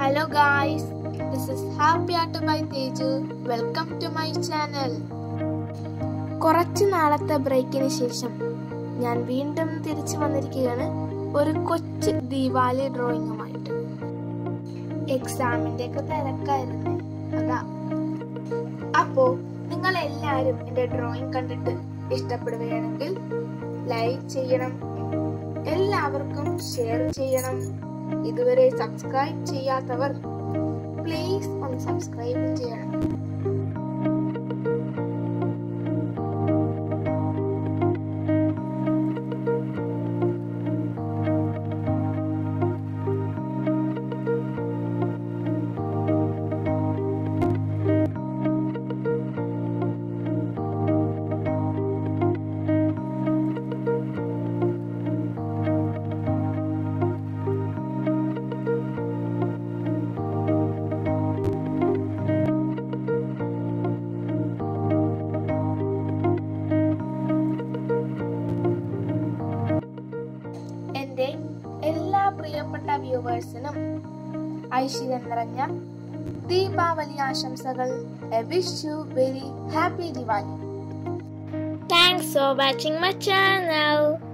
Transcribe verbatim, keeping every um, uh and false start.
Hello guys, this is Happy Art by Teju. Welcome to my channel. കുറച്ച് നാളത്തെ ബ്രേക്കിന് ശേഷം ഞാൻ വീണ്ടും തിരിച്ചു വന്നിരിക്കുകയാണ് ഒരു കൊച്ചു ദിവാലി ഡ്രോയിങ്ങുമായിട്ട്. എക്സാമിൻ്റെ ഒക്കെ തിരക്കായിരുന്നു അതാ. അപ്പോൾ നിങ്ങൾ എല്ലാവരും എൻ്റെ ഡ്രോയിങ് കണ്ടിട്ട് ഇഷ്ടപ്പെടുകയാണെങ്കിൽ ലൈക്ക് ചെയ്യണം, എല്ലാവർക്കും ഷെയർ ചെയ്യണം. ഇതുവരെ സബ്സ്ക്രൈബ് ചെയ്യാത്തവർ പ്ലീസ് ഒന്ന് സബ്സ്ക്രൈബ് ചെയ്യണം. എൻ്റെ എല്ലാ പ്രിയപ്പെട്ട വ്യൂവേഴ്സിനും ഐശ്വര്യം നിറഞ്ഞ ദീപാവലി ആശംസകൾ. I wish you very happy Diwali. Thanks for watching my channel.